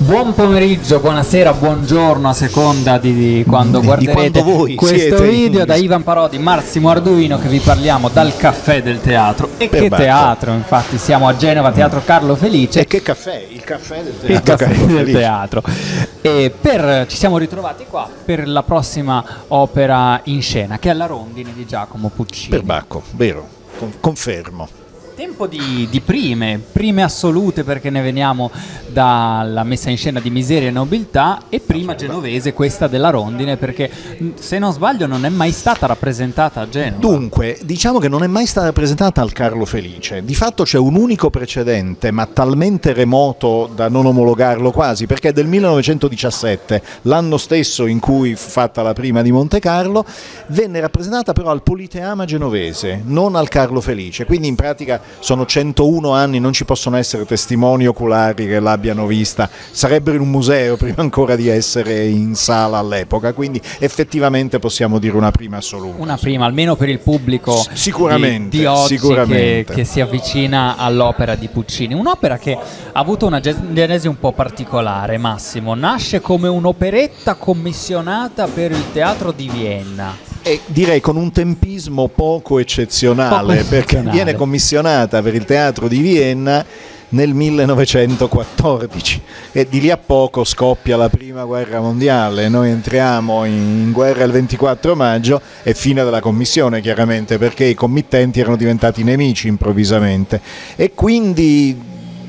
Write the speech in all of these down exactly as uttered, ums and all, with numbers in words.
Buon pomeriggio, buonasera, buongiorno a seconda di, di quando guarderete di quando voi questo video. in... Da Ivan Parodi, Massimo Arduino, che vi parliamo dal Caffè del Teatro. E per che Bacco. Teatro, infatti siamo a Genova, Teatro Carlo Felice. E che caffè? Il Caffè del Teatro. Il Caffè Carlo del Felice. Teatro. E per, ci siamo ritrovati qua per la prossima opera in scena, che è La Rondine di Giacomo Puccini. Per Bacco, vero, Con- confermo. Tempo di, di prime, prime assolute, perché ne veniamo dalla messa in scena di Miseria e Nobiltà, e prima genovese, questa della Rondine, perché se non sbaglio non è mai stata rappresentata a Genova. Dunque, diciamo che non è mai stata rappresentata al Carlo Felice. Di fatto c'è un unico precedente, ma talmente remoto da non omologarlo quasi, perché è del millenovecentodiciassette, l'anno stesso in cui fu fatta la prima di Monte Carlo, venne rappresentata però al Politeama genovese, non al Carlo Felice, quindi in pratica sono centouno anni, non ci possono essere testimoni oculari che l'abbiano vista, sarebbero in un museo prima ancora di essere in sala all'epoca, quindi effettivamente possiamo dire una prima assoluta. Una prima, almeno per il pubblico S- sicuramente, di, di oggi sicuramente. Che, che si avvicina all'opera di Puccini. Un'opera che ha avuto una genesi un po' particolare, Massimo. Nasce come un'operetta commissionata per il Teatro di Vienna. E direi con un tempismo poco eccezionale, Poco perché eccezionale. viene commissionata per il Teatro di Vienna nel millenovecentoquattordici e di lì a poco scoppia la prima guerra mondiale, noi entriamo in guerra il ventiquattro maggio e fine della commissione, chiaramente, perché i committenti erano diventati nemici improvvisamente e quindi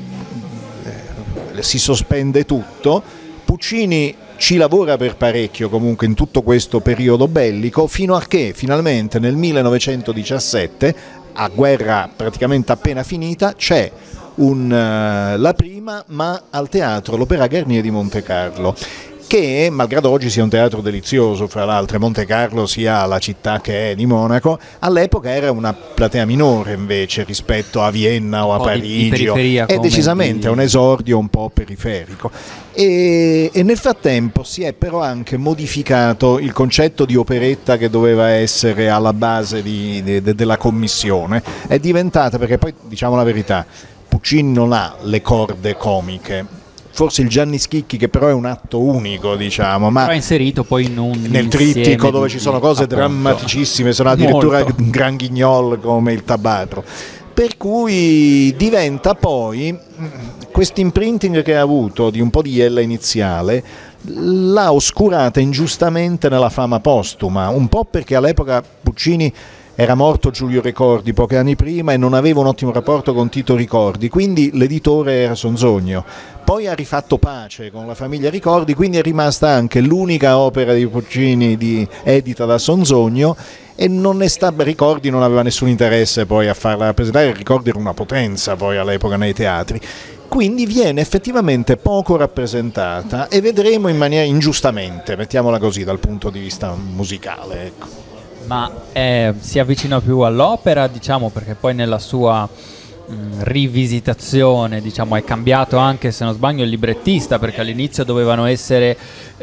eh, si sospende tutto. Puccini ci lavora per parecchio comunque in tutto questo periodo bellico, fino a che finalmente nel millenovecentodiciassette, a guerra praticamente appena finita, c'è un, uh, la prima, ma al teatro, l'Opera Garnier di Monte Carlo, che malgrado oggi sia un teatro delizioso, fra l'altro Monte Carlo sia la città che è di Monaco, all'epoca era una platea minore invece rispetto a Vienna o a Parigi, è decisamente un esordio un po' periferico. E, e nel frattempo si è però anche modificato il concetto di operetta che doveva essere alla base di, de, de, della commissione, è diventata, perché poi diciamo la verità, Puccini non ha le corde comiche, forse il Gianni Schicchi, che però è un atto unico, diciamo, ma però è inserito poi in un nel trittico dove di, ci sono cose appunto, drammaticissime, sono addirittura molto. Gran Guignol come il Tabarro, per cui diventa poi questo imprinting che ha avuto di un po' di iella iniziale l'ha oscurata ingiustamente nella fama postuma, un po' perché all'epoca Puccini era morto Giulio Ricordi pochi anni prima e non aveva un ottimo rapporto con Tito Ricordi, quindi l'editore era Sonzogno. Poi ha rifatto pace con la famiglia Ricordi, quindi è rimasta anche l'unica opera di Puccini di, edita da Sonzogno, e non è stata, Ricordi non aveva nessun interesse poi a farla rappresentare, Ricordi era una potenza poi all'epoca nei teatri. Quindi viene effettivamente poco rappresentata e vedremo in maniera ingiustamente, mettiamola così, dal punto di vista musicale, ecco. Ma eh, si avvicina più all'opera, diciamo, perché poi nella sua mh, rivisitazione, diciamo, è cambiato anche, se non sbaglio, il librettista, perché all'inizio dovevano essere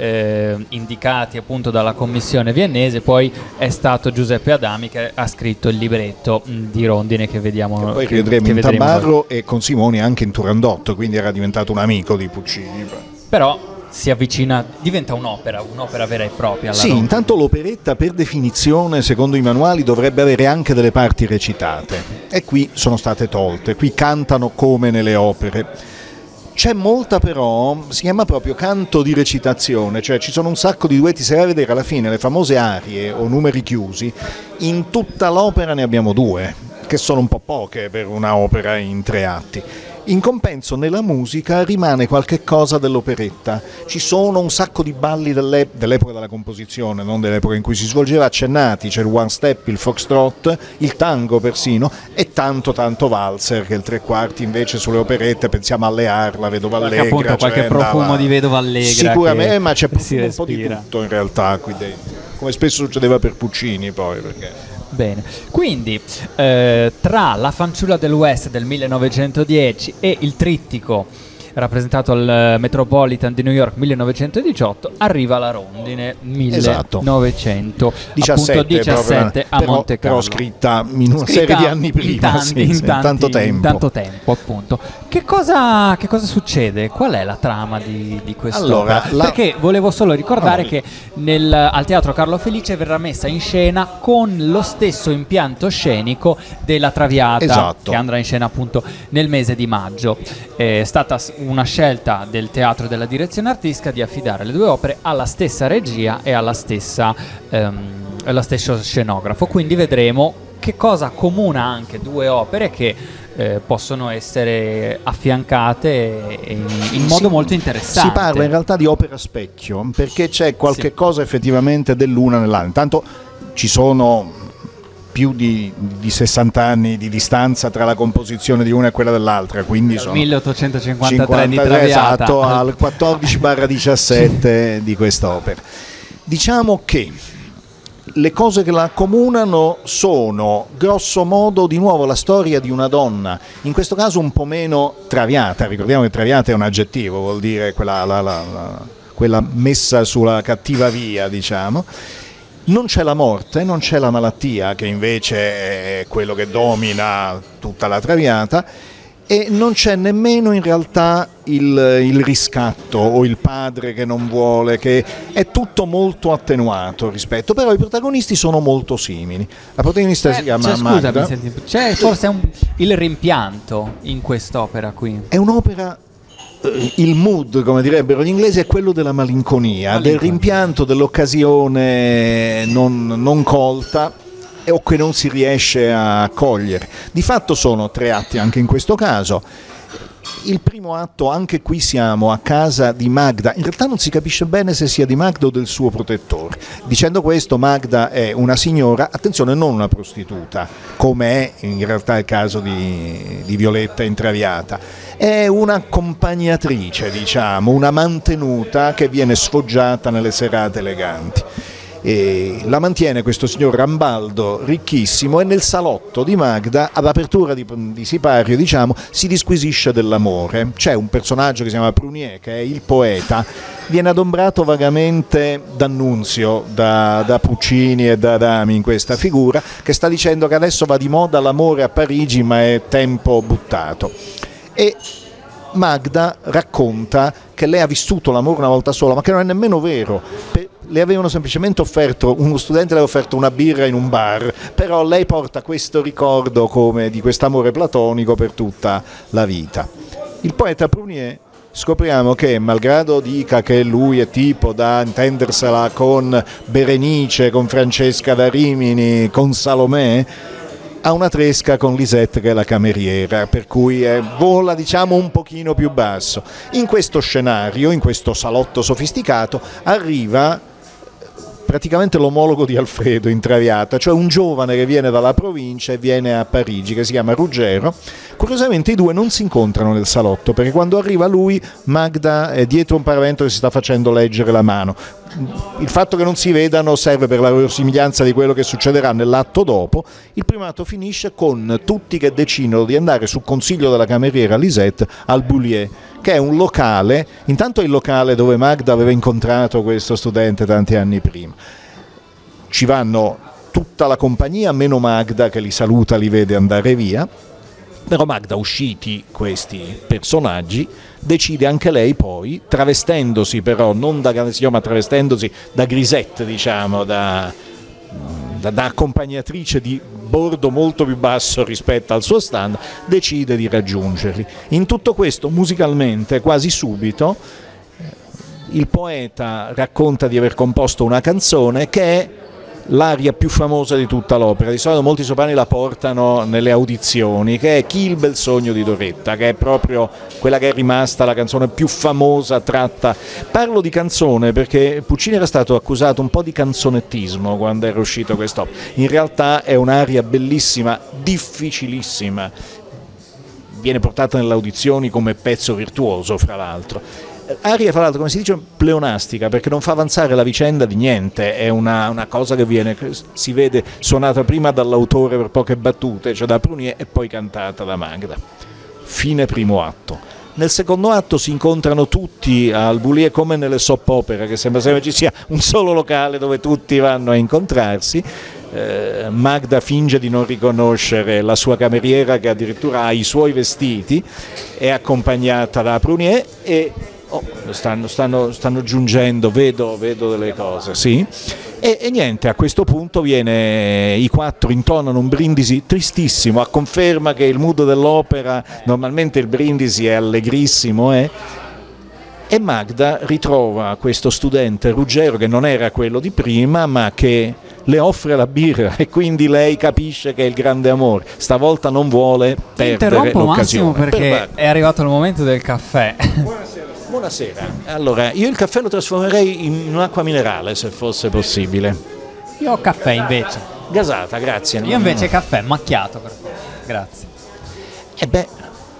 eh, indicati appunto dalla commissione viennese, poi è stato Giuseppe Adami che ha scritto il libretto mh, di Rondine che vediamo. Che poi che, vedremo che in vedremo Tabarro e con Simoni anche in Turandotto, quindi era diventato un amico di Puccini. Però si avvicina, diventa un'opera, un'opera vera e propria. Sì, Rondine. Intanto l'operetta per definizione, secondo i manuali, dovrebbe avere anche delle parti recitate e qui sono state tolte, qui cantano come nelle opere. C'è molta però, si chiama proprio canto di recitazione, cioè ci sono un sacco di duetti, se vai a vedere alla fine le famose arie o numeri chiusi, in tutta l'opera ne abbiamo due, che sono un po' poche per una opera in tre atti. In compenso nella musica rimane qualche cosa dell'operetta, ci sono un sacco di balli dell'ep- dell'epoca della composizione, non dell'epoca in cui si svolgeva, accennati, c'è il one step, il foxtrot, il tango persino e tanto tanto valzer, che il tre quarti invece sulle operette, pensiamo alle Arla, Vedova Allegra, qualche, appunto, qualche cioè profumo andava... di Vedova Allegra sicuramente, ma c'è un po' di respira. tutto in realtà qui dentro, come spesso succedeva per Puccini poi, perché... Bene, quindi eh, tra La fanciulla del West del millenovecentodieci e il trittico rappresentato al Metropolitan di New York millenovecentodiciotto, arriva la rondine millenovecentodiciassette a però, Monte Carlo. Però scritta in una Scritta serie di anni prima, in tanti, sì, in sì, tanti, tanto tempo. In tanto tempo, appunto. Che cosa, che cosa succede? Qual è la trama di, di quest'opera? Allora, la... Perché volevo solo ricordare ah, che nel, al Teatro Carlo Felice verrà messa in scena con lo stesso impianto scenico della Traviata, esatto, che andrà in scena appunto nel mese di maggio. È stata una scelta del teatro e della direzione artistica di affidare le due opere alla stessa regia e alla stessa, ehm, allo stesso scenografo, quindi vedremo che cosa accomuna anche due opere che eh, possono essere affiancate in, in modo si, molto interessante. Si parla in realtà di opera specchio, perché c'è qualche sì. cosa effettivamente dell'una nell'altra. Intanto ci sono più di, di sessanta anni di distanza tra la composizione di una e quella dell'altra, quindi dal sono milleottocentocinquantatré di Traviata, esatto, al quattordici diciassette di quest'opera. Diciamo che le cose che la accomunano sono grosso modo di nuovo la storia di una donna, in questo caso un po' meno traviata. Ricordiamo che traviata è un aggettivo, vuol dire quella, la, la, la, quella messa sulla cattiva via, diciamo. Non c'è la morte, non c'è la malattia, che invece è quello che domina tutta la Traviata, e non c'è nemmeno in realtà il, il riscatto o il padre che non vuole, che è tutto molto attenuato rispetto, però i protagonisti sono molto simili. La protagonista eh, si chiama c'è, Magda. Scusami, c'è forse un, il rimpianto in quest'opera qui. È un'opera, il mood, come direbbero gli inglesi, è quello della malinconia, malinconia. del rimpianto, dell'occasione non, non colta o che non si riesce a cogliere. Di fatto sono tre atti anche in questo caso. Il primo atto, anche qui siamo a casa di Magda, in realtà non si capisce bene se sia di Magda o del suo protettore. Dicendo questo, Magda è una signora, attenzione, non una prostituta, come è in realtà il caso di, di Violetta in Traviata. È un'accompagnatrice, diciamo, una mantenuta che viene sfoggiata nelle serate eleganti. E la mantiene questo signor Rambaldo ricchissimo, e nel salotto di Magda, all'apertura di, di sipario, diciamo, si disquisisce dell'amore. C'è un personaggio che si chiama Prunier, che è il poeta, viene adombrato vagamente d'Annunzio, da, da Puccini e da Adami in questa figura, che sta dicendo che adesso va di moda l'amore a Parigi, ma è tempo buttato. E Magda racconta che lei ha vissuto l'amore una volta sola, ma che non è nemmeno vero. Le avevano semplicemente offerto, uno studente le aveva offerto una birra in un bar, però lei porta questo ricordo come di quest'amore platonico per tutta la vita. Il poeta Prunier, scopriamo che, malgrado dica che lui è tipo da intendersela con Berenice, con Francesca da Rimini, con Salomè, ha una tresca con Lisette, che è la cameriera, per cui è, vola, diciamo, un pochino più basso. In questo scenario, in questo salotto sofisticato, arriva praticamente l'omologo di Alfredo in Traviata, cioè un giovane che viene dalla provincia e viene a Parigi, che si chiama Ruggero. Curiosamente i due non si incontrano nel salotto, perché quando arriva lui, Magda è dietro un paravento che si sta facendo leggere la mano. Il fatto che non si vedano serve per la verosimiglianza di quello che succederà nell'atto dopo. Il primo atto finisce con tutti che decidono di andare, su consiglio della cameriera Lisette, al Boulier, che è un locale, intanto è il locale dove Magda aveva incontrato questo studente tanti anni prima. Ci vanno tutta la compagnia, meno Magda, che li saluta, li vede andare via. Però Magda, usciti questi personaggi, decide anche lei poi, travestendosi però non da Garnesio, ma travestendosi da Grisette, diciamo, da, da, da accompagnatrice di bordo molto più basso rispetto al suo stand, decide di raggiungerli. In tutto questo, musicalmente, quasi subito, il poeta racconta di aver composto una canzone che è l'aria più famosa di tutta l'opera. Di solito molti soprani la portano nelle audizioni, che è Chi il bel sogno di Doretta, che è proprio quella che è rimasta la canzone più famosa tratta. Parlo di canzone perché Puccini era stato accusato un po' di canzonettismo quando era uscito quest'opera. In realtà è un'aria bellissima, difficilissima, viene portata nelle audizioni come pezzo virtuoso, fra l'altro. Aria, fra l'altro, come si dice, pleonastica, perché non fa avanzare la vicenda di niente, è una, una cosa che viene, si vede, suonata prima dall'autore per poche battute, cioè da Prunier, e poi cantata da Magda. Fine primo atto. Nel secondo atto si incontrano tutti al Bullier come nelle soap opera, che sembra sempre ci sia un solo locale dove tutti vanno a incontrarsi. Eh, Magda finge di non riconoscere la sua cameriera, che addirittura ha i suoi vestiti, è accompagnata da Prunier e oh, stanno, stanno, stanno giungendo, vedo, vedo delle cose, sì. E, e niente, a questo punto viene, i quattro intonano un brindisi tristissimo, a conferma che il mood dell'opera, normalmente il brindisi è allegrissimo, eh? E Magda ritrova questo studente Ruggero, che non era quello di prima, ma che le offre la birra, e quindi lei capisce che è il grande amore, stavolta non vuole perdere Interrompo l'occasione. Massimo perché per è arrivato il momento del caffè. Buonasera. Buonasera, allora io il caffè lo trasformerei in un'acqua minerale se fosse possibile. Io ho caffè invece. Gasata, grazie. Io invece caffè macchiato, per favore. Grazie. E beh,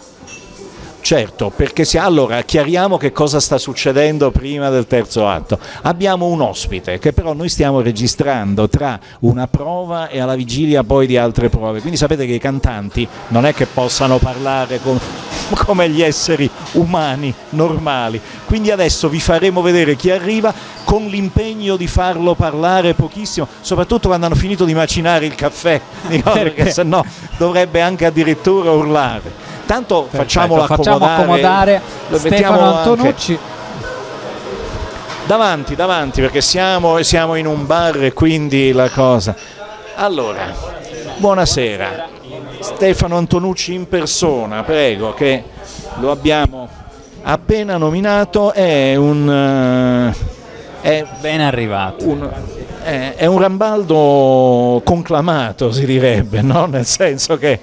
certo, perché si, allora chiariamo che cosa sta succedendo prima del terzo atto. Abbiamo un ospite che però noi stiamo registrando tra una prova e alla vigilia poi di altre prove, quindi sapete che i cantanti non è che possano parlare con, come gli esseri umani normali, quindi adesso vi faremo vedere chi arriva con l'impegno di farlo parlare pochissimo, soprattutto quando hanno finito di macinare il caffè, perché se no dovrebbe anche addirittura urlare. Tanto Perfetto, facciamolo facciamo accomodare Stefano Antonucci. Anche davanti, davanti, perché siamo, siamo in un bar e quindi la cosa. Allora, buonasera. Stefano Antonucci in persona, prego, che lo abbiamo appena nominato, è un... È ben arrivato. Un, è, è un Rambaldo conclamato, si direbbe, no? Nel senso che...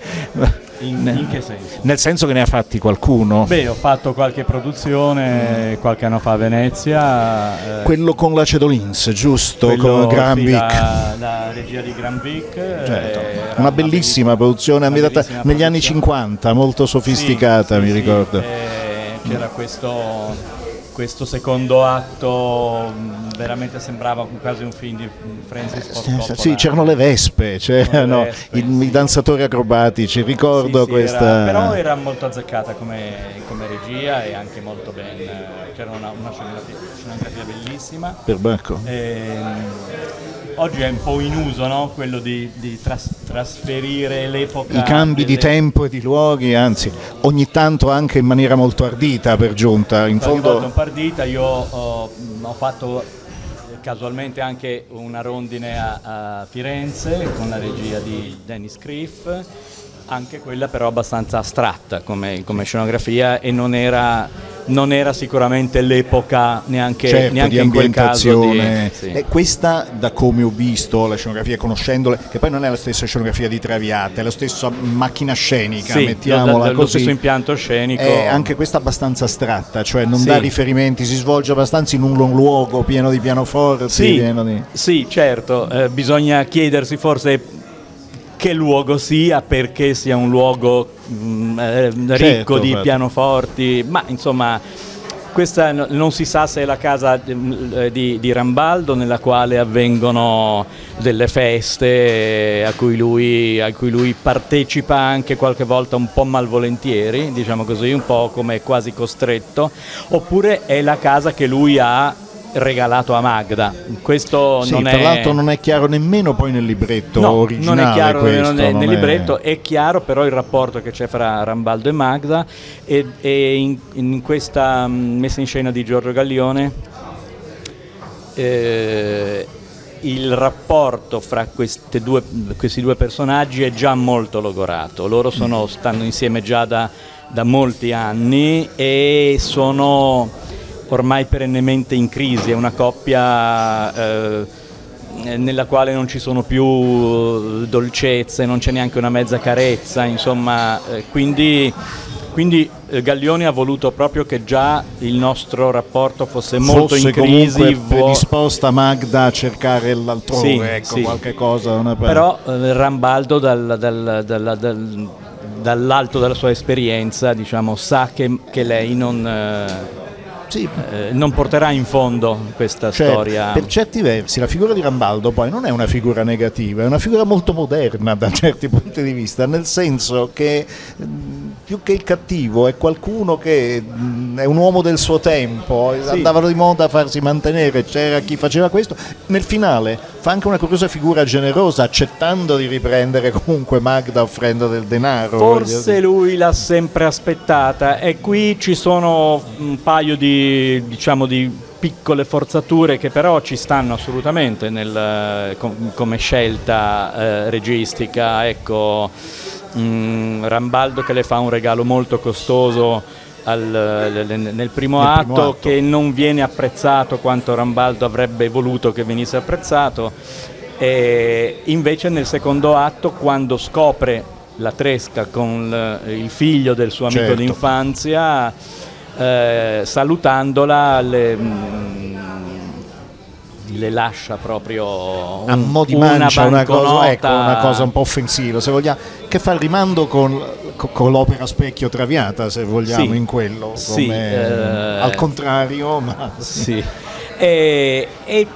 In, in che senso? Nel senso che ne ha fatti qualcuno? Beh, ho fatto qualche produzione qualche anno fa a Venezia. Eh, Quello con la Cedolins, giusto? Quello, Con Granvik. Sì, la, la regia di Granvik. Certo. Eh, una bellissima una produzione ambientata bellissima negli anni produzione. cinquanta, molto sofisticata, sì, mi sì, ricordo. Sì, eh, c'era questo... Questo secondo atto veramente sembrava quasi un film di Francis Ford Coppola. Sì, c'erano le vespe, c'erano le vespe, i, sì. i danzatori acrobatici, ricordo sì, sì, questa... Era, però era molto azzeccata come, come regia e anche molto ben, c'era una, una scenografia, scenografia bellissima. Per Bacco. Ehm, oggi è un po' in uso, no? Quello di, di tras- trasferire l'epoca. I cambi delle... di tempo e di luoghi, anzi, ogni tanto anche in maniera molto ardita per giunta. In Qualche fondo... volta un po' ardita, io ho, ho fatto casualmente anche una rondine a, a Firenze con la regia di Dennis Criff, anche quella però abbastanza astratta come, come scenografia e non era, non era sicuramente l'epoca neanche, certo, neanche di in quel caso di, sì. E questa, da come ho visto la scenografia, conoscendole, che poi non è la stessa scenografia di Traviata, è la stessa macchina scenica, sì, mettiamola lo, lo così, stesso impianto scenico, è anche questa abbastanza astratta, cioè non sì. dà riferimenti, si svolge abbastanza in un luogo pieno di pianoforti, sì, pieno di... sì, certo, eh, bisogna chiedersi forse che luogo sia, perché sia un luogo mh, eh, ricco certo, di certo. pianoforti, ma insomma questa n- non si sa se è la casa mh, di, di Rambaldo nella quale avvengono delle feste a cui, lui, a cui lui partecipa anche qualche volta un po' malvolentieri, diciamo così, un po' come quasi costretto, oppure è la casa che lui ha regalato a Magda. Questo sì, non tra è... l'altro non è chiaro nemmeno poi nel libretto no, originale. non è chiaro questo, non è, non nel è... libretto è chiaro però il rapporto che c'è fra Rambaldo e Magda e, e in, in questa mh, messa in scena di Giorgio Gaglione eh, il rapporto fra queste due, questi due personaggi è già molto logorato. Loro sono, stanno insieme già da, da molti anni e sono ormai perennemente in crisi, è una coppia eh, nella quale non ci sono più dolcezze, non c'è neanche una mezza carezza, insomma, eh, quindi, quindi eh, Gaglione ha voluto proprio che già il nostro rapporto fosse molto fosse in crisi, comunque predisposta Magda a cercare l'altrove, sì, ecco, sì. qualche cosa. Una... Però eh, Rambaldo dal, dal, dal, dal, dall'alto della sua esperienza, diciamo, sa che, che lei non... Eh, sì. eh, non porterà in fondo questa cioè, storia. Per certi versi la figura di Rambaldo poi non è una figura negativa, è una figura molto moderna da certi punti di vista, nel senso che più che il cattivo è qualcuno che mh, è un uomo del suo tempo, sì. Andavano di moda a farsi mantenere, c'era chi faceva questo. Nel finale fa anche una curiosa figura generosa, accettando di riprendere comunque Magda offrendo del denaro. Forse lui l'ha sempre aspettata, e qui ci sono un paio di, diciamo, di piccole forzature che però ci stanno assolutamente nel, com, come scelta eh, registica. Ecco, mh, Rambaldo che le fa un regalo molto costoso al, nel, primo, nel atto, primo atto che non viene apprezzato quanto Rambaldo avrebbe voluto che venisse apprezzato, e invece nel secondo atto, quando scopre la tresca con il figlio del suo amico certo. d'infanzia, eh, salutandola le, le lascia proprio un, a mo' di una mancia, una cosa, ecco, banconota. una cosa un po' offensiva, se vogliamo, che fa il rimando con, con, con l'opera Specchio Traviata, se vogliamo, sì. in quello, come, sì, eh, al contrario, ma sì. E, e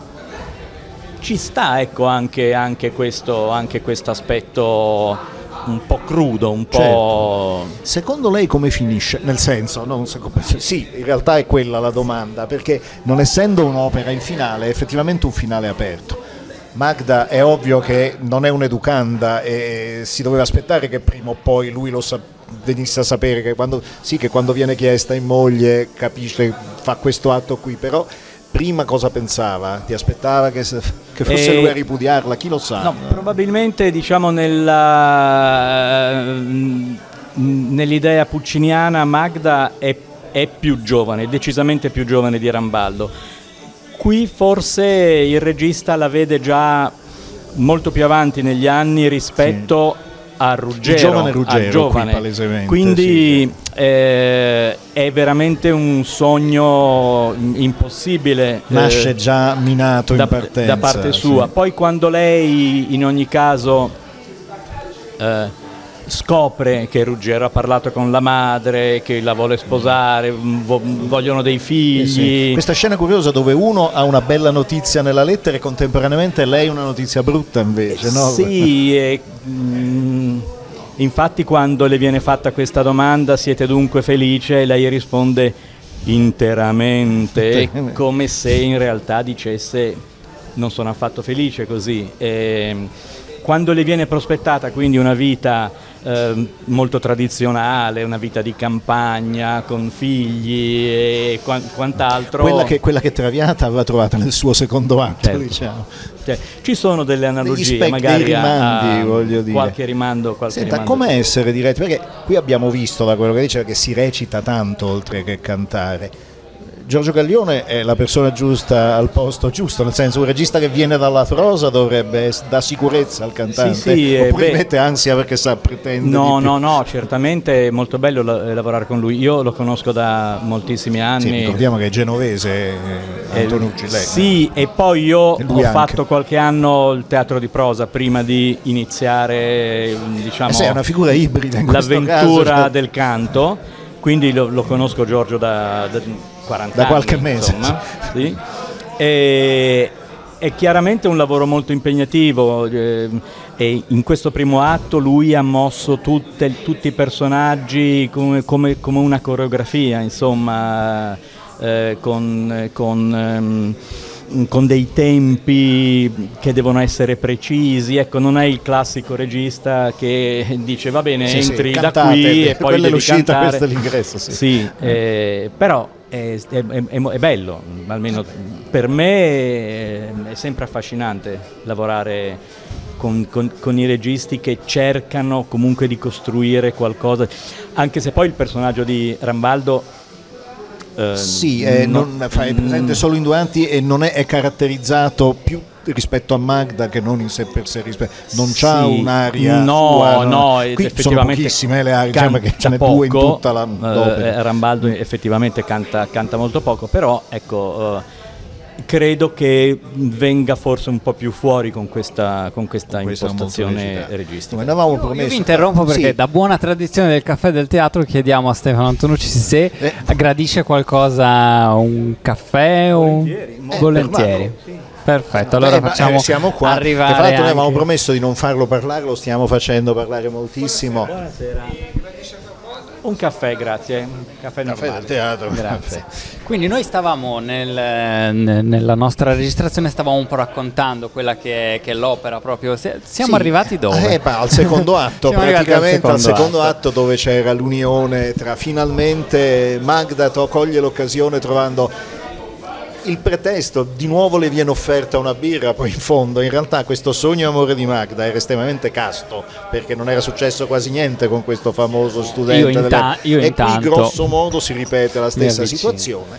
ci sta, ecco, anche, anche questo anche questo aspetto un po' crudo, un po'... Certo. Secondo lei come finisce? Nel senso, non so come... sì, in realtà è quella la domanda, perché non essendo un'opera in finale, è effettivamente un finale aperto. Magda è ovvio che non è un'educanda e si doveva aspettare che prima o poi lui lo sa- venisse a sapere che quando, sì, che quando viene chiesta in moglie capisce, fa questo atto qui, però... Prima cosa pensava? Ti aspettava che, se, che fosse e... lui a ripudiarla? Chi lo sa? No, probabilmente, diciamo, nella, nell'idea pucciniana Magda è, è più giovane, decisamente più giovane di Rambaldo. Qui forse il regista la vede già molto più avanti negli anni rispetto sì. a Ruggero, il giovane Ruggero, a giovane. Qui, palesemente, quindi sì. eh, è veramente un sogno impossibile. Nasce eh, già minato da, in partenza. Da parte sua. Sì. Poi quando lei in ogni caso eh, scopre che Ruggero ha parlato con la madre, che la vuole sposare, vo- vogliono dei figli. Sì, sì. Questa scena curiosa dove uno ha una bella notizia nella lettera e contemporaneamente lei una notizia brutta invece, no? Sì, e, mh, infatti quando le viene fatta questa domanda, siete dunque felice? Lei risponde interamente, come se in realtà dicesse non sono affatto felice così. E, quando le viene prospettata quindi una vita eh, molto tradizionale, una vita di campagna con figli e qu- quant'altro, quella che, quella che Traviata aveva trovata nel suo secondo atto, certo. diciamo. Cioè, ci sono delle analogie, specchi, magari dei rimandi, a, a voglio dire. qualche rimando, qualche Senta, rimando. come essere diretti? Perché qui abbiamo visto da quello che diceva che si recita tanto oltre che cantare. Giorgio Gaglione è la persona giusta al posto giusto, nel senso un regista che viene dalla prosa dovrebbe dare sicurezza al cantante, sì, sì, oppure beh, mette ansia perché sa pretendere no di più. no no certamente è molto bello la- lavorare con lui. Io lo conosco da moltissimi anni. Sì, ricordiamo che è genovese, eh, Antonio Ugilei. Sì, e poi io ho anche. fatto qualche anno il teatro di prosa prima di iniziare, diciamo, eh sì, è una figura ibrida in l'avventura caso, cioè... del canto, quindi lo, lo conosco Giorgio da, da quaranta da anni, qualche mese, insomma, sì. E, è chiaramente un lavoro molto impegnativo, eh, e in questo primo atto lui ha mosso tutte, tutti i personaggi come, come, come una coreografia, insomma, eh, con, con, ehm, con dei tempi che devono essere precisi. Ecco, non è il classico regista che dice va bene, sì, entri sì, da cantate, qui e poi quella è devi l'uscita, cantare. questo è l'ingresso. Sì, sì eh, però è, è, è, è bello, almeno per me è sempre affascinante lavorare con, con, con i registi che cercano comunque di costruire qualcosa, anche se poi il personaggio di Rambaldo eh, sì, è, non, non, fa, è presente solo in due atti e non è, è caratterizzato più rispetto a Magda che non in sé per sé, non sì, c'ha un'aria no, sua, no, qui effettivamente sono pochissime le arie, diciamo che ce n'è poco, due in tutta la eh, Rambaldo effettivamente canta, canta molto poco, però ecco, credo che venga forse un po' più fuori con questa, con questa, questa impostazione registica. Io, io vi interrompo perché sì. Da buona tradizione del caffè del teatro chiediamo a Stefano Antonucci se eh. gradisce qualcosa, un caffè o volentieri. Un... Eh, volentieri. Per sì. Perfetto, allora eh, facciamo eh, siamo qua. arrivare. Tra l'altro noi avevamo anche... promesso di non farlo parlare, lo stiamo facendo parlare moltissimo. Buonasera. Un caffè, grazie. Un caffè, caffè del teatro. Grazie. Quindi noi stavamo nel, nella nostra registrazione, stavamo un po' raccontando quella che è, che è l'opera proprio. Siamo sì. arrivati dove? Eh, al secondo atto, praticamente secondo al secondo atto. atto dove c'era l'unione tra finalmente Magda coglie l'occasione trovando il pretesto, di nuovo le viene offerta una birra, poi in fondo in realtà questo sogno amore di Magda era estremamente casto perché non era successo quasi niente con questo famoso studente io inta- delle... io e intanto qui grosso modo si ripete la stessa situazione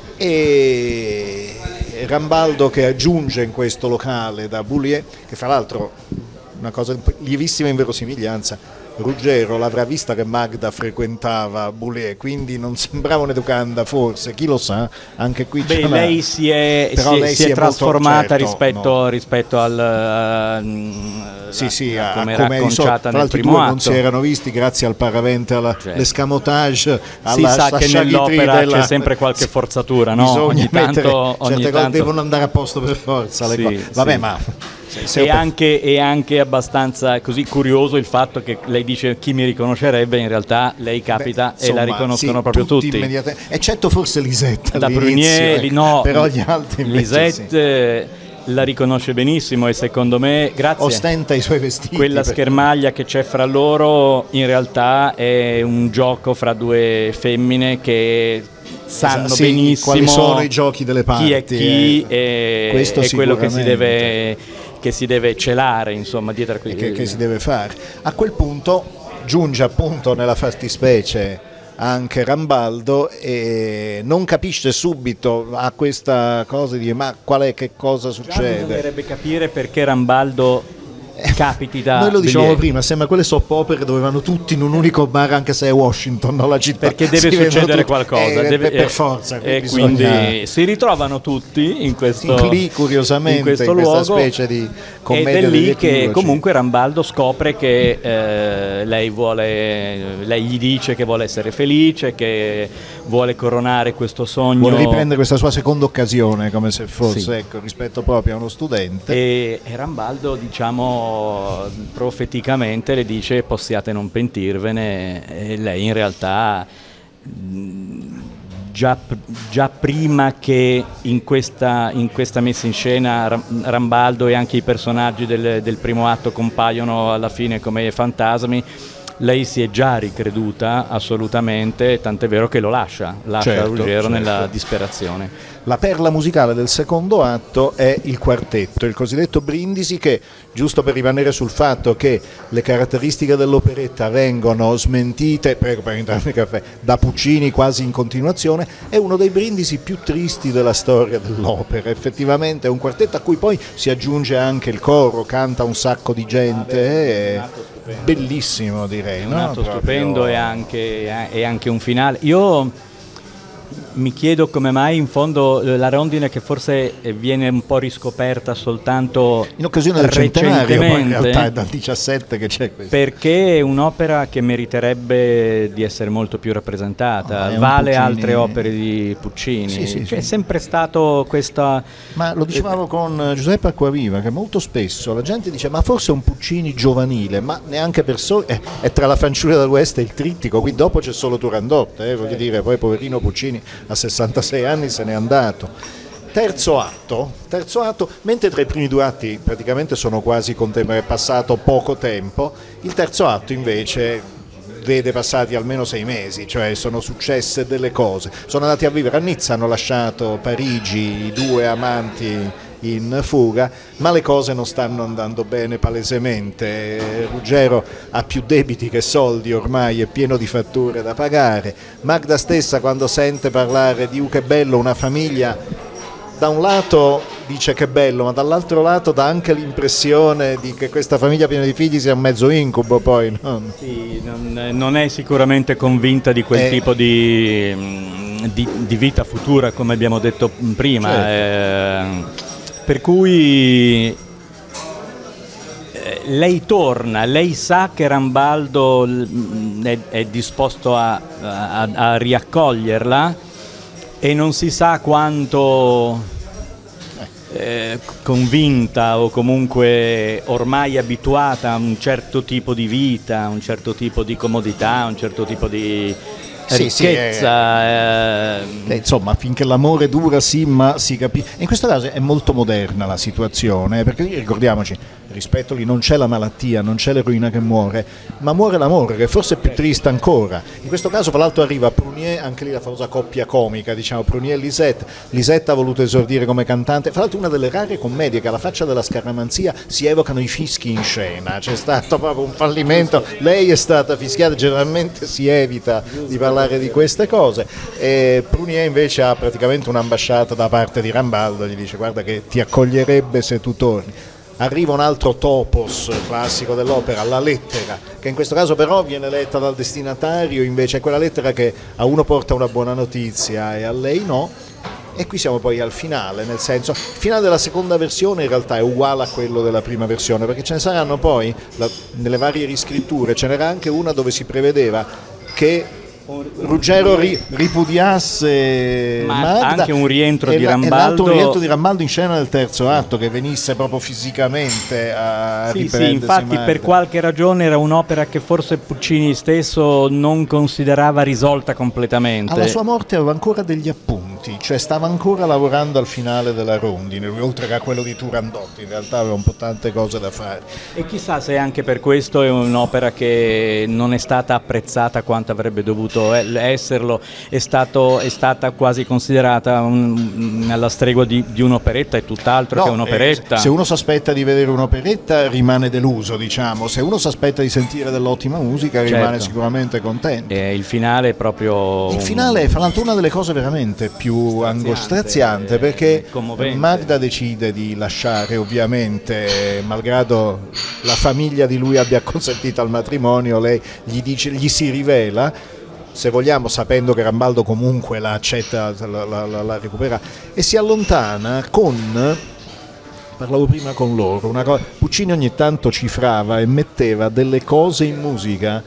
e Rambaldo che aggiunge in questo locale da Boulier, che fra l'altro una cosa lievissima inverosimiglianza, Ruggero l'avrà vista che Magda frequentava Boulier, quindi non sembrava un'educanda, forse, chi lo sa, anche qui Beh, lei si è, si è, lei si è, è trasformata molto, certo, rispetto, no. rispetto al uh, sì, sì, a, a, come come era acconciata nel primo atto. Non si erano visti grazie al paravente, all'escamotage, alla, si sa che nell'opera della... c'è sempre qualche forzatura, no? Bisogna ogni tanto, mettere, ogni certe tanto... cose devono andare a posto per forza le sì, cose. Vabbè, sì. ma è anche, è anche abbastanza così curioso il fatto che lei dice chi mi riconoscerebbe, in realtà lei capita Beh, insomma, e la riconoscono sì, proprio tutti, tutti. Eccetto forse Lisette da Brunier, ecco. no, però gli altri Lisette sì. La riconosce benissimo e secondo me grazie ostenta i suoi vestiti, quella perché... schermaglia che c'è fra loro in realtà è un gioco fra due femmine che sanno esatto, benissimo quali sono i giochi delle parti, chi è chi eh. e, e quello che si deve che si deve celare, insomma, dietro a que- che, che si deve fare. A quel punto giunge appunto nella fattispecie anche Rambaldo e non capisce subito a questa cosa di dire ma qual è, che cosa succede. Già bisognerebbe capire perché Rambaldo capiti da noi lo dicevamo Boulier. prima, sembra quelle soap opere dove vanno tutti in un unico bar anche se è Washington, no? La città, perché deve si succedere qualcosa eh, deve, per forza e bisogna... quindi si ritrovano tutti in questo, lì curiosamente in questo in luogo questa specie di commedia ed è lì degli che equivoci. comunque Rambaldo scopre che eh, lei vuole lei gli dice che vuole essere felice, che vuole coronare questo sogno, vuole riprendere questa sua seconda occasione come se fosse sì. ecco, rispetto proprio a uno studente e, e Rambaldo diciamo profeticamente le dice possiate non pentirvene e lei in realtà già, già prima che in questa, in questa messa in scena Rambaldo e anche i personaggi del, del primo atto compaiono alla fine come fantasmi, lei si è già ricreduta assolutamente, tant'è vero che lo lascia, lascia certo, Ruggero certo. nella disperazione. La perla musicale del secondo atto è il quartetto, il cosiddetto Brindisi, che giusto per rimanere sul fatto che le caratteristiche dell'operetta vengono smentite, prego per entrare nel caffè, da Puccini quasi in continuazione, è uno dei Brindisi più tristi della storia dell'opera. Effettivamente è un quartetto a cui poi si aggiunge anche il coro, canta un sacco di gente, è bellissimo direi. È un no? atto Proprio... stupendo e anche, e anche un finale. Io mi chiedo come mai in fondo la rondine, che forse viene un po' riscoperta soltanto in occasione del centenario, poi in realtà è dal diciassette che c'è questo, perché è un'opera che meriterebbe di essere molto più rappresentata, ah, vale Puccini... altre opere di Puccini, sì, sì, cioè, sì. È sempre stato questa, ma lo dicevamo con Giuseppe Acquaviva, che molto spesso la gente dice ma forse è un Puccini giovanile, ma neanche per so- è, è tra La fanciulla dell'Ouest e il Trittico, qui dopo c'è solo Turandot, eh, voglio dire, poi poverino Puccini a sessantasei anni se n'è andato. Terzo atto, terzo atto, mentre tra i primi due atti praticamente sono quasi contemporanei, è passato poco tempo, il terzo atto invece vede passati almeno sei mesi, cioè sono successe delle cose, sono andati a vivere a Nizza, hanno lasciato Parigi, i due amanti in fuga, ma le cose non stanno andando bene palesemente. Ruggero ha più debiti che soldi, ormai è pieno di fatture da pagare. Magda stessa, quando sente parlare di uh che bello, una famiglia, da un lato dice che bello, ma dall'altro lato dà anche l'impressione di che questa famiglia piena di figli sia un mezzo incubo poi, no? Sì, non, non è sicuramente convinta di quel eh. tipo di di, di vita futura, come abbiamo detto prima. Certo. Eh, per cui eh, lei torna, lei sa che Rambaldo è, è disposto a, a, a riaccoglierla e non si sa quanto eh, convinta o comunque ormai abituata a un certo tipo di vita, a un certo tipo di comodità, a un certo tipo di Sì, sì, ricchezza. Eh, eh, insomma, finché l'amore dura, sì, ma si capisce. In questo caso è molto moderna la situazione, perché ricordiamoci, rispetto lì non c'è la malattia, non c'è l'eroina che muore, ma muore l'amore, che forse è più triste ancora. In questo caso, fra l'altro, arriva Prunier, anche lì la famosa coppia comica, diciamo, Prunier e Lisette. Lisette ha voluto esordire come cantante, fra l'altro una delle rare commedie che alla faccia della scaramanzia si evocano i fischi in scena, c'è stato proprio un fallimento, lei è stata fischiata, generalmente si evita di parlare di queste cose, e Prunier invece ha praticamente un'ambasciata da parte di Rambaldo, gli dice guarda che ti accoglierebbe se tu torni. Arriva un altro topos classico dell'opera, la lettera, che in questo caso però viene letta dal destinatario, invece è quella lettera che a uno porta una buona notizia e a lei no. E qui siamo poi al finale, nel senso, il finale della seconda versione in realtà è uguale a quello della prima versione, perché ce ne saranno poi, la, nelle varie riscritture, ce n'era anche una dove si prevedeva che Ruggero ri, ripudiasse ma Magda, anche un rientro e di la, Rambaldo, e l'altro rientro di Rambaldo in scena nel terzo atto, che venisse proprio fisicamente a sì, riprendersi. sì, infatti Magda. Per qualche ragione era un'opera che forse Puccini stesso non considerava risolta completamente. Alla sua morte aveva ancora degli appunti, cioè stava ancora lavorando al finale della Rondine, oltre che a quello di Turandot, in realtà aveva un po' tante cose da fare. E chissà se anche per questo è un'opera che non è stata apprezzata quanto avrebbe dovuto esserlo, è, stato, è stata quasi considerata un, alla stregua di, di un'operetta, è tutt'altro no, che un'operetta. Eh, se uno si aspetta di vedere un'operetta rimane deluso, diciamo, se uno si aspetta di sentire dell'ottima musica rimane certo. sicuramente contento. E il finale è proprio... Il finale è fra l'altro una delle cose veramente più angosciante, perché Magda decide di lasciare, ovviamente, malgrado la famiglia di lui abbia consentito al matrimonio, lei gli, dice, gli si rivela, se vogliamo, sapendo che Rambaldo comunque la accetta, la, la, la, la recupera, e si allontana con, parlavo prima con loro, una cosa, Puccini ogni tanto cifrava e metteva delle cose in musica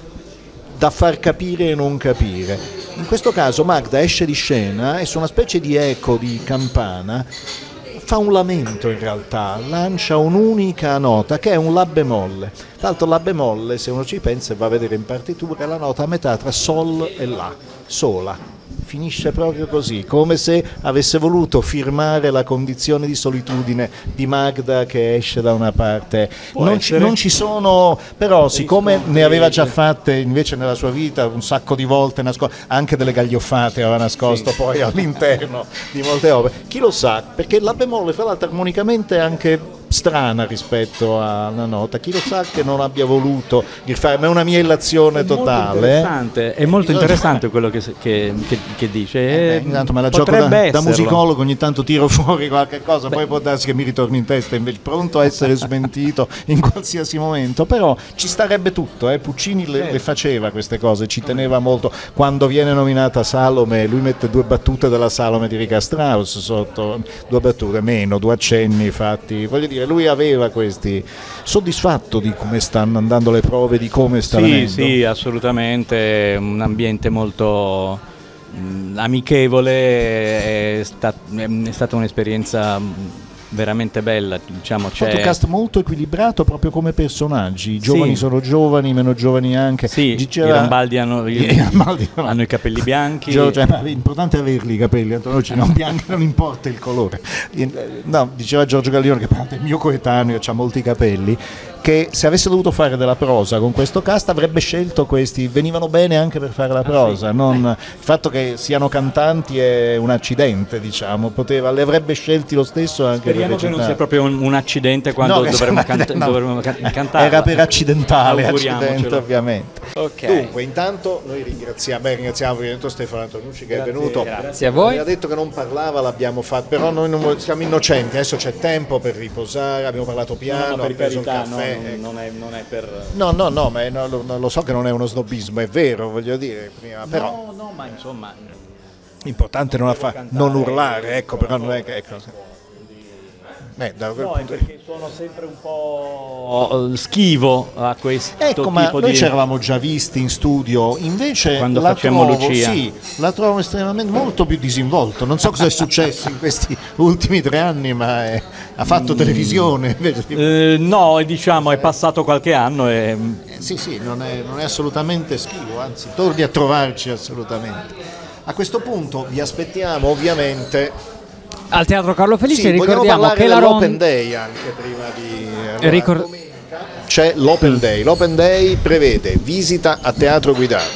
da far capire e non capire. In questo caso Magda esce di scena e su una specie di eco di campana fa un lamento, in realtà lancia un'unica nota che è un La bemolle. Tra l'altro La bemolle, se uno ci pensa e va a vedere in partitura, è la nota a metà tra Sol e La, sola. Finisce proprio così, come se avesse voluto firmare la condizione di solitudine di Magda che esce da una parte. Non ci, non ci sono, però siccome ne aveva già fatte invece nella sua vita un sacco di volte, nasco- anche delle gaglioffate aveva nascosto sì. Poi all'interno di molte opere, chi lo sa, perché La bemolle fra l'altro armonicamente è anche strana rispetto alla nota, chi lo sa che non abbia voluto fare, ma è una mia illazione è totale. Molto interessante, è molto interessante quello che, che, che, che dice. Eh, beh, intanto me la gioco da, da musicologo, ogni tanto tiro fuori qualche cosa, beh. Poi può darsi che mi ritorni in testa, invece pronto a essere smentito in qualsiasi momento, però ci starebbe tutto, eh. Puccini le, le faceva queste cose, ci teneva molto. Quando viene nominata Salome, lui mette due battute della Salome di Richard Strauss sotto, due battute meno, due accenni fatti, voglio dire, lui aveva questi, soddisfatto di come stanno andando le prove, di come sta sì, venendo. Sì, assolutamente, un ambiente molto mh, amichevole, è, stat- è stata un'esperienza veramente bella, diciamo. C'è un cast molto equilibrato proprio come personaggi, i giovani sì. Sono giovani, meno giovani anche. Sì, Diceva... i Rambaldi hanno i, i Rambaldi no. hanno i capelli bianchi. Cioè, è importante averli i capelli, Antonio, non bianchi, non importa il colore. No, diceva Giorgio Gallione, che è mio coetaneo, ha molti capelli, che se avesse dovuto fare della prosa con questo cast avrebbe scelto questi, venivano bene anche per fare la prosa, ah, sì. non, il fatto che siano cantanti è un accidente, diciamo, poteva, li avrebbe scelti lo stesso anche. Speriamo che non sia proprio un, un accidente quando no, dovremmo, canta- no. dovremmo can- cantare. Era per accidentale, accidente ovviamente. Okay. Dunque, intanto noi ringraziamo, beh, ringraziamo ovviamente Stefano Antonucci che grazie, è venuto. Grazie a voi. Mi ha detto che non parlava, l'abbiamo fatto, però noi non, siamo innocenti, adesso c'è tempo per riposare, abbiamo parlato piano, no, no, per abbiamo preso carità, un caffè. No, non, non, è, non è per... No, no, no, ma è, no, lo, lo so che non è uno snobismo, è vero, voglio dire, prima, però... No, no, ma insomma... L'importante non, fa, non urlare, ecco, però non è che... Ecco. Beh, da quel No, punto è perché sono sempre un po' schivo a questo ecco, tipo ma noi di... ci eravamo già visti in studio, invece Quando la facemmo trovo, Lucia. sì, la trovo estremamente molto più disinvolto. Non so cosa è successo in questi ultimi tre anni, ma è, ha fatto Mm. televisione. Invece di... Eh, no, diciamo è passato qualche anno e eh, sì, sì, non è, non è assolutamente schivo, anzi, torni a trovarci assolutamente. A questo punto vi aspettiamo ovviamente. Al Teatro Carlo Felice, Sì, ricordiamo che la l'Open Ron... Day anche prima di allora, Ricor- domenica c'è l'Open Day. L'Open Day prevede visita a teatro guidato.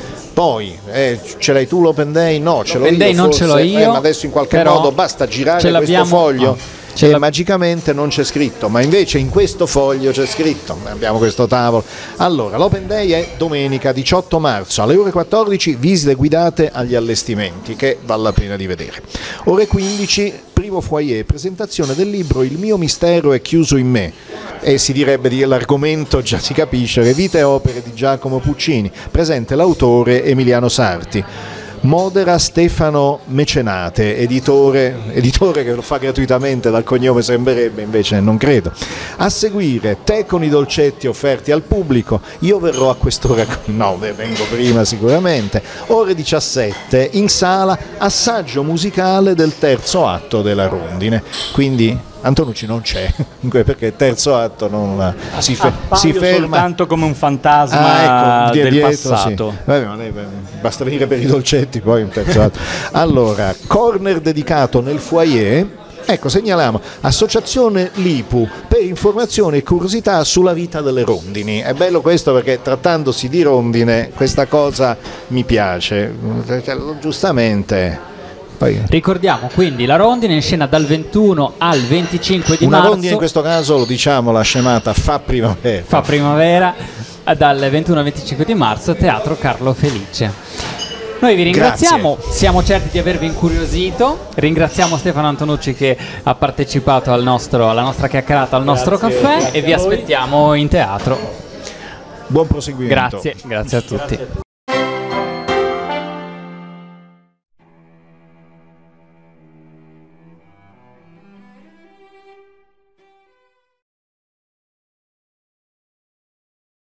Poi eh, ce l'hai tu l'Open Day? No, ce l'ho L'Open io. Day non forse, ce l'ho io, eh, ma adesso in qualche però modo basta girare ce questo l'abbiamo- foglio. no, ce E l'ab- magicamente non c'è scritto, ma invece in questo foglio c'è scritto, abbiamo questo tavolo. Allora, l'Open Day è domenica diciotto marzo alle ore quattordici, visite guidate agli allestimenti, che vale la pena di vedere. Ore quindici, primo foyer, presentazione del libro Il mio mistero è chiuso in me. E si direbbe di l'argomento, già si capisce, le vite e opere di Giacomo Puccini, presente l'autore Emiliano Sarti. Modera Stefano Mecenate, editore, editore che lo fa gratuitamente, dal cognome sembrerebbe, invece non credo. A seguire tè con i dolcetti offerti al pubblico, io verrò a quest'ora, no, vengo prima sicuramente. Ore diciassette in sala, assaggio musicale del terzo atto della Rondine, quindi Antonucci non c'è, perché il terzo atto non si, fe- si ferma soltanto come un fantasma ah, ecco, del dietro, passato. sì. Vabbè, ma lei, basta venire per i dolcetti, poi un terzo atto. Allora, corner dedicato nel foyer. Ecco, segnaliamo Associazione Lipu per informazioni e curiosità sulla vita delle rondini. È bello questo perché trattandosi di rondine questa cosa mi piace, giustamente. Poi. Ricordiamo quindi la Rondine in scena dal ventuno al venticinque di Una marzo. rondine in questo caso, lo diciamo, la scemata fa primavera. Fa primavera dal ventuno al venticinque di marzo, Teatro Carlo Felice. Noi vi ringraziamo, Grazie. siamo certi di avervi incuriosito. Ringraziamo Stefano Antonucci che ha partecipato al nostro, alla nostra chiacchierata, al nostro Grazie, caffè grazie e vi a voi. aspettiamo in teatro. Buon proseguimento. Grazie, grazie a tutti.